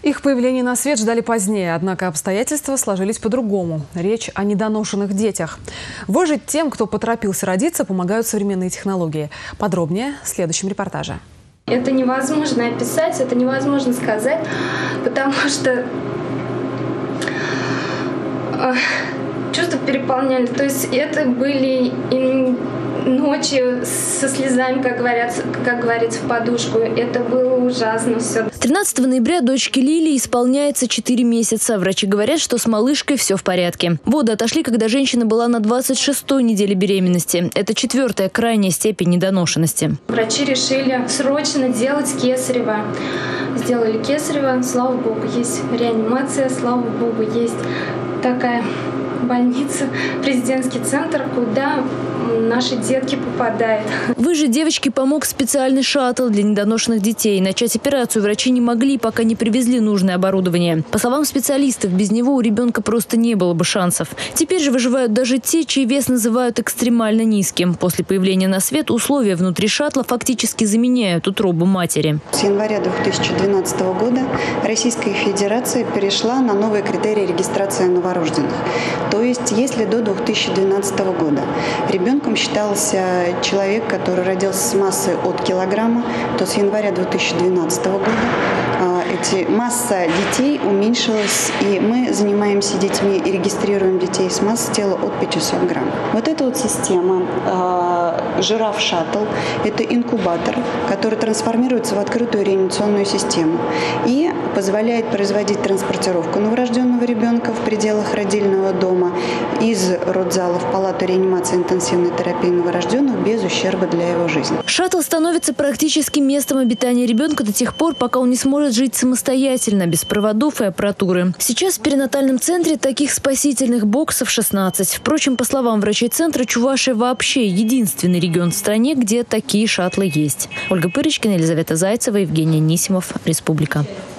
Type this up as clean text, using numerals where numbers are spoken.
Их появление на свет ждали позднее, однако обстоятельства сложились по-другому. Речь о недоношенных детях. Выжить тем, кто поторопился родиться, помогают современные технологии. Подробнее в следующем репортаже. Это невозможно описать, это невозможно сказать, потому что чувства переполняли. То есть это были и ночи со слезами, как говорится, в подушку. Это было ужасно все. 13 ноября дочке Лилии исполняется 4 месяца. Врачи говорят, что с малышкой все в порядке. Воды отошли, когда женщина была на 26-й неделе беременности. Это 4-я крайняя степень недоношенности. Врачи решили срочно делать кесарево. Сделали кесарево. Слава богу, есть реанимация. Слава богу, есть такая больница, президентский центр, куда наши детки попадают. Выжить девочке помог специальный шаттл для недоношенных детей. Начать операцию врачи не могли, пока не привезли нужное оборудование. По словам специалистов, без него у ребенка просто не было бы шансов. Теперь же выживают даже те, чей вес называют экстремально низким. После появления на свет условия внутри шаттла фактически заменяют утробу матери. С января 2012 года Российская Федерация перешла на новые критерии регистрации новорожденных. То есть, если до 2012 года ребенком считался человек, который родился с массой от килограмма, то с января 2012 года масса детей уменьшилась, и мы занимаемся детьми и регистрируем детей с массой тела от 500 грамм. Вот эта вот система «Жираф Шаттл» – это инкубатор, который трансформируется в открытую реанимационную систему и позволяет производить транспортировку новорожденного ребенка в пределах родильного дома из родзала в палату реанимации интенсивной терапии новорожденных без ущерба для его жизни. Шаттл становится практически местом обитания ребенка до тех пор, пока он не сможет жить самостоятельно, без проводов и аппаратуры. Сейчас в перинатальном центре таких спасительных боксов 16. Впрочем, по словам врачей центра, Чувашия вообще единственный регион в стране, где такие шаттлы есть. Ольга Пырочкина, Елизавета Зайцева, Евгений Анисимов. Республика.